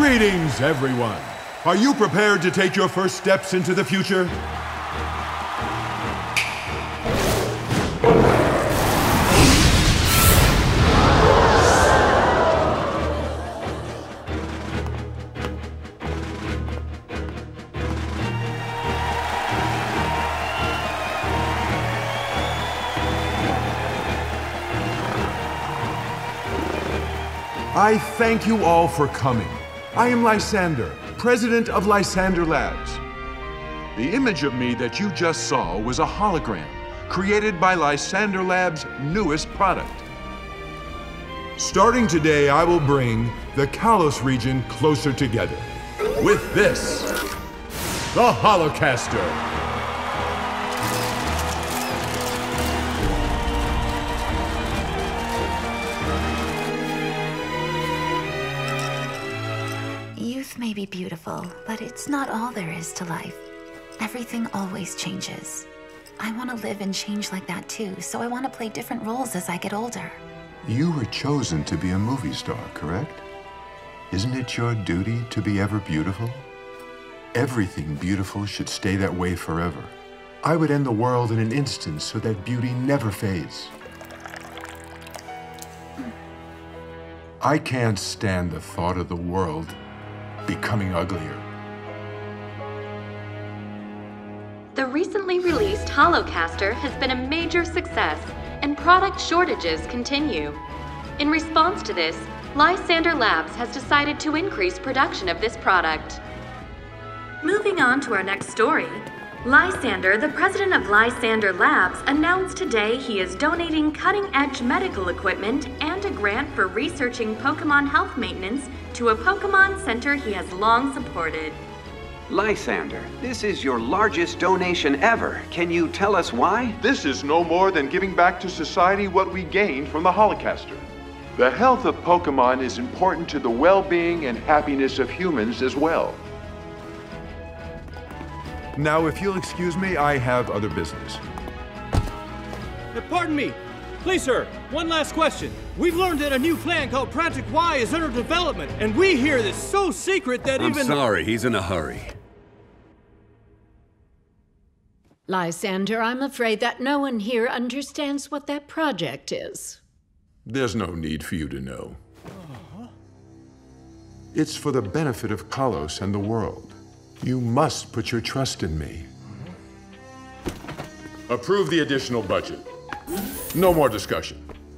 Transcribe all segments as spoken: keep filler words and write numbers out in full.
Greetings, everyone. Are you prepared to take your first steps into the future? I thank you all for coming. I am Lysandre, president of Lysandre Labs. The image of me that you just saw was a hologram created by Lysandre Labs' newest product. Starting today, I will bring the Kalos region closer together with this, the Holocaster. Youth may be beautiful, but it's not all there is to life. Everything always changes. I want to live and change like that too, so I want to play different roles as I get older. You were chosen to be a movie star, correct? Isn't it your duty to be ever beautiful? Everything beautiful should stay that way forever. I would end the world in an instant so that beauty never fades. I can't stand the thought of the world becoming uglier. The recently released Holocaster has been a major success, and product shortages continue. In response to this, Lysandre Labs has decided to increase production of this product. Moving on to our next story, Lysandre, the president of Lysandre Labs, announced today he is donating cutting-edge medical equipment and a grant for researching Pokémon health maintenance to a Pokémon center he has long supported. Lysandre, this is your largest donation ever. Can you tell us why? This is no more than giving back to society what we gained from the Holocaster. The health of Pokémon is important to the well-being and happiness of humans as well. Now, if you'll excuse me, I have other business. Uh, pardon me. Please, sir, one last question. We've learned that a new plan called Project Y is under development, and we hear this so secret that I'm even— sorry, he's in a hurry. Lysandre, I'm afraid that no one here understands what that project is. There's no need for you to know. It's for the benefit of Kalos and the world. You must put your trust in me. Approve the additional budget. No more discussion.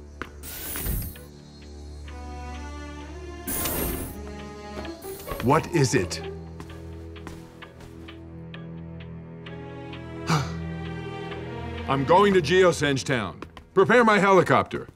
What is it? I'm going to Geosenge Town. Prepare my helicopter.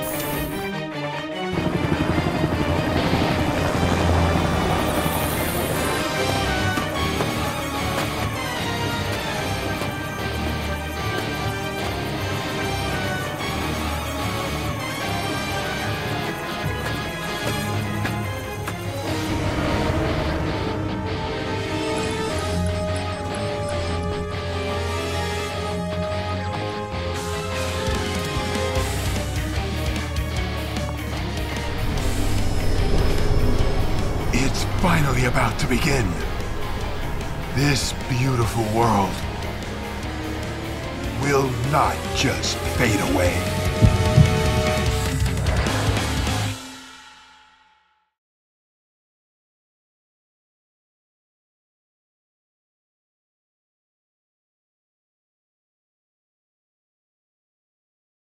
Finally about to begin. This beautiful world will not just fade away.